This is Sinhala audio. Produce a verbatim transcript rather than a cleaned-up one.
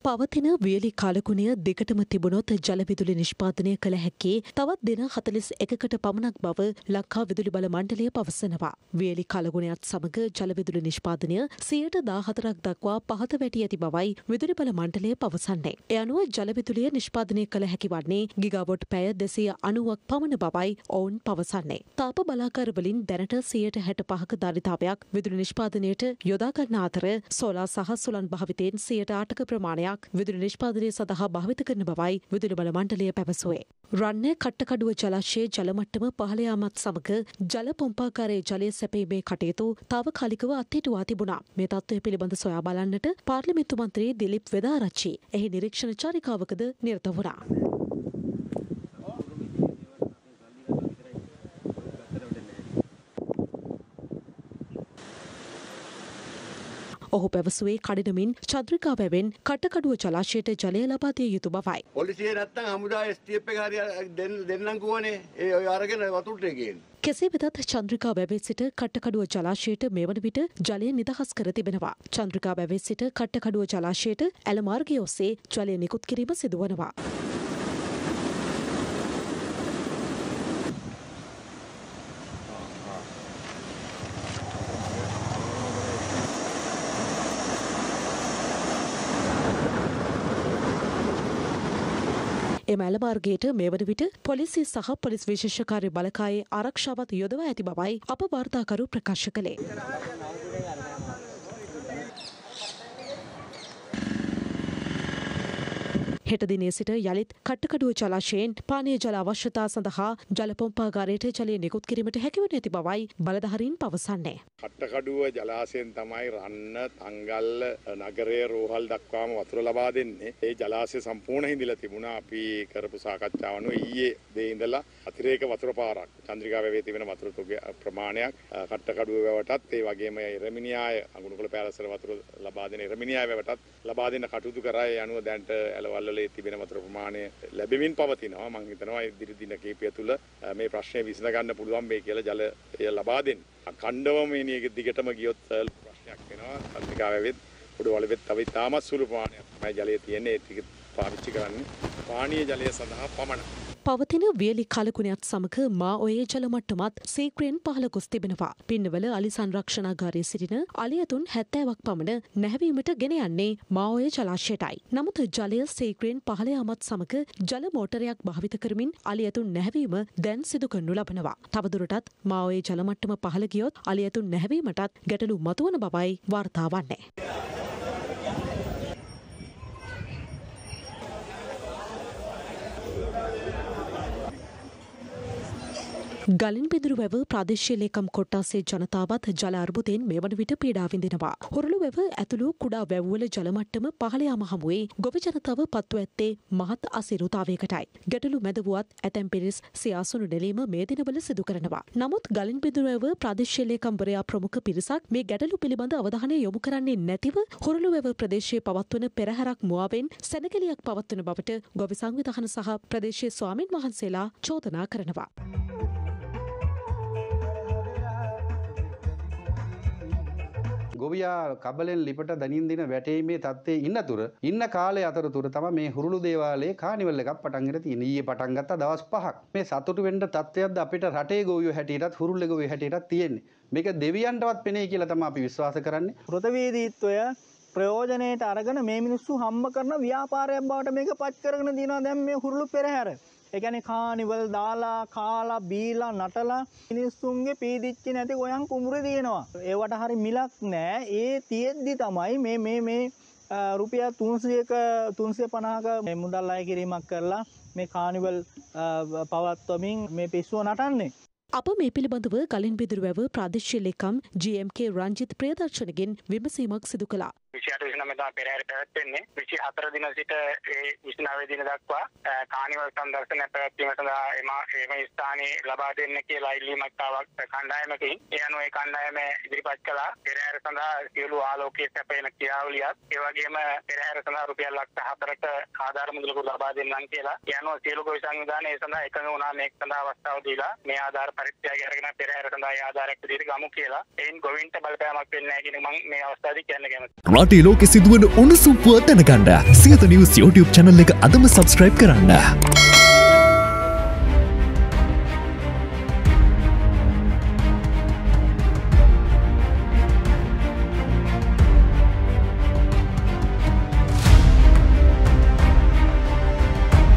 පවතින වියලි කාලගුණය දිගටම තිබුණොත් ජල විදුලි නිෂ්පාදනය කළ හැකි තවත් දින හතළිස් එකකට පමණක් බව ලංකා විදුලි බල මණ්ඩලය පවසනවා. වියලි කාලගුණයත් සමග ජල විදුලි නිෂ්පාදනය සියයට දාහතරක් දක්වා පහත වැටි ඇති බවයි විදුලි බල මණ්ඩලය පවසන්නේ. ඒ අනුව ජල විදුලිය නිෂ්පාදනය කළ හැකි වන්නේ ගිගාවොට් පැය දෙසිය අනූවක් පමණ බවයි ඔවුන් පවසන්නේ. තාප බලාගාර වලින් දැනට සියයට හැට පහක ධාරිතාවයක් විදුලි නිෂ්පාදනයට යොදා ගන්න අතර සෝලා සහ සුළං භාවිතයෙන් සියයට අටක ප්‍රමාණයක් විදුලි නිෂ්පාදනය සඳහා භාවිත කරන බවයි විදුලි බල මණ්ඩලය පැවසුවේ. රන්නේ කට්ටකඩුව ජලාශයේ ජල මට්ටම පහළ යාමත් සමග ජල පොම්පාකාරයේ ජලය සැපීමේ කටයුතු තාවකාලිකව අත්හිටුවා තිබුණා. මේ තත්ත්වය පිළිබඳ සොයා බලන්නට පාර්ලිමේන්තු මන්ත්‍රී දිලිප් වෙදාරච්චි එහි නිරීක්ෂණ චාරිකාවකද නිරත වුණා. ඔහු පැවසුවේ කඩිනමින් චන්ද්‍රිකා වැවෙන් කටකඩුව ජලාශයට ජලය ලබා දිය යුතු බවයි. පොලිසිය නැත්තම් හමුදා එස් ටී එෆ් එක හරිය දෙන්නම් කිව්වනේ. ඒ ඔය අරගෙන වතුරට ගේන්න. කෙසේ වෙතත් චන්ද්‍රිකා වැවේ සිට කට්ටකඩුව ජලාශයට මේ වන විට ජලය නිදහස් කර තිබෙනවා. චන්ද්‍රිකා වැවේ සිට කට්ටකඩුව ජලාශයට ඇල මාර්ගය ඔස්සේ ජලය නිකුත් කිරීම සිදුවනවා. එම ඇල මාර්ගයට මේ වන විට පොලිසිය සහ පොලිස් විශේෂකාර්ය බලකායේ ආරක්ෂාවත් යොදවා ඇති බවයි අප වාර්තාකරු ප්‍රකාශ කළේ. හෙට දිනේ සිට යළිත් කට්ටකඩුව ජලාශයෙන් පානීය ජල අවශ්‍යතා සඳහා ජල පොම්පාගාරයට ජලය නිකුත් කිරීමට හැකිවන ඇති බවයි බලධාරීන් පවසන්නේ. කට්ටකඩුව ජලාශයෙන් තමයි රන්න, තංගල්ල, නගරය, රෝහල් දක්වාම වතුර ලබා දෙන්නේ. ඒ ජලාශය සම්පූර්ණ හිඳිලා තිබුණා. අපි කරපු සාකච්ඡාව අනුව ඊයේ දේ ඉඳලා අතිරේක වතුර පාරක් චන්ද්‍රිකා වැවේ තිබෙන වතුර ප්‍රමාණයක් කට්ටකඩුව වැවටත් ඒ වගේම එරමිනියාය අඟුණුකොළ පෑලසර වතුර ලබා දෙන එරමිනියාය වැවටත් ලබා දෙන්න කටයුතු කරා. ඒ අනුව දැන්ට ඇලවල් තිබෙන වතුර ප්‍රමාණය ලැබෙමින් පවතිනවා. මම හිතනවා ඉදිරි දින කිහිපය තුළ මේ ප්‍රශ්නය විසඳ ගන්න පුළුවන් වෙයි කියලා ජලය ලබා දෙන්න. අඛණ්ඩවම මේ දිගටම ගියොත් ප්‍රශ්නයක් වෙනවා. චන්ද්‍රිකා වැවෙත් උඩවලුවෙත් තව ඉතාමත් සුළු ප්‍රමාණයක් තමයි ජලය තියෙන්නේ. ඒ ටික පාවිච්චි කරන්නේ පානීය ජලය සඳහා පමණයි. පවතින වියලි කලකුණයත් සමග මා ඔයේ ජල මට්ටමත් සීක්‍රයෙන් පහළ ගොස් තිබෙනවා. පින්නවල අලි සංරක්ෂණාගාරයේ සිටින අලි ඇතුන් හැත්තෑවක් පමණ නැහැවීමට ගෙන යන්නේ මා ඔයේ ජලාශයටයි. නමුත් ජලය සීක්‍රයෙන් පහළ යාමත් සමග ජල මෝටරයක් භාවිත කරමින් අලි ඇතුන් නැහැවීම දැන් සිදු කරනු ලබනවා. තවදුරටත් මා ඔයේ ජල මට්ටම පහළ ගියොත් අලි ඇතුන් නැහැවීමටත් ගැටලු මතුවන බවයි වාර්තා වන්නේ. ගලින් පිදුරු වැව ප්‍රාදේශීය ලේකම් කොට්ටාසේ ජනතාවත් ජල අර්බුදයෙන් මේ වන විට පීඩා විඳිනවා. හොරළු වැව ඇතුළු කුඩා වැව්වල ජල මට්ටම පහළ යාම හමුවේ ගොවි ජනතාව පත්ව ඇත්තේ මහත් අසිරුතාවයකටයි. ගැටලු මැද වුවත් ඇතැම් පිරිස් සියාසුණු නෙලීම මේ දිනවල සිදු කරනවා. නමුත් ගලින් පිදුරු වැව ප්‍රාදේශීය ලේකම්වරයා ප්‍රමුඛ පිරිසක් මේ ගැටලු පිළිබඳ අවධානය යොමු කරන්නේ නැතිව හොරළු වැව ප්‍රදේශයේ පවත්වන පෙරහැරක් මුවාවෙන් සැනකෙලියක් පවත්වන බවට ගොවි සංවිධාන සහ ප්‍රදේශීය ස්වාමින් වහන්සේලා චෝදනා කරනවා. ගොවියා කබලෙන් ලිපට දනින් දින වැටීමේ තත්ත්වයේ ඉන්නතුර ඉන්න කාලේ අතරතුර තමයි මේ හුරුළු දේවාලයේ කානිවල් එකක් පටන් ගෙන තියෙන්නේ. ඊයේ පටන් ගත්තා දවස් පහක්. මේ සතුටු වෙන්න තත්ත්වයක්ද අපිට රටේ ගොවියෝ හැටියටත් හුරුල්ලේ ගොවියෝ හැටියටත් තියෙන්නේ. මේක දෙවියන්ටවත් පෙනේ කියලා තමයි අපි විශ්වාස කරන්නේ. කෘතවේදීත්වය ප්‍රයෝජනයට අරගෙන මේ මිනිස්සු හම්බ කරන ව්‍යාපාරයක් බවට මේක පත් කරගෙන දිනවා දැන් මේ හුරුළු පෙරහැර. ඒ කියන්නේ කානිවල් දාලා කාලා බීලා නටලා මිනිස්සුන්ගේ පීදිච්ච නැති ගොයන් කුඹුරේ දිනනවා. ඒවට හරි මිලක් නැහැ. ඒ තියෙද්දි තමයි මේ මේ මේ රුපියල් තුන්සියයක තුන්සිය පනහක මේ මුදල් අය කිරීමක් කරලා මේ කානිවල් පවත්වමින් මේ පිස්සුව නටන්නේ. අප මේ පිළිබඳව ගලින් බිදුරු වැව ප්‍රාදේශීය ලේකම් ජී එම් කේ රංජිත් ප්‍රියදර්ශනගෙන් විමසීමක් සිදු කළා. විසිඅට විසිනව දා පෙරහැර පැවැත්වෙන්නේ විසිහතර දින සිට ඒ විසිනව දින දක්වා කානිවල් සංදර්ශන පැවැත්වීම සඳහා එම එම ස්ථානයේ ලබා දෙන්න කියලා ඉල්ලීමක් ආවක් කණ්ඩායමකින්. ඒ අනුව ඒ කණ්ඩායම ඉදිරිපත් කළා පෙරහැර සඳහා සියලු ආලෝකයේ සැපයන ක්‍රියාවලියක් ඒ වගේම පෙරහැර සඳහා රුපියල් ලක්ෂ හතරක ආධාර මුදලකුත් ලබා දෙන්නම් කියලා. ඒ අනුව සියලු ගොවි සංවිධාන ඒ සඳහා එකඟ වුණා මේක සඳහා අවස්ථාව දීලා මේ ආධාර පරිත්‍යාගය අරගෙන පෙරහැර සඳහා ආධාරයක් විදිහට ගමු කියලා. එයින් ගොවින්ට බලපෑමක් වෙන්නේ නැහැ කියන මම මේ අවස්ථාවේදී කියන්න කැමතියි. රටේ ලෝකෙ සිදුවන උණුසුම් පුවත් දැනගන්න සියත නිවුස් YouTube channel එක අදම subscribe කරන්න.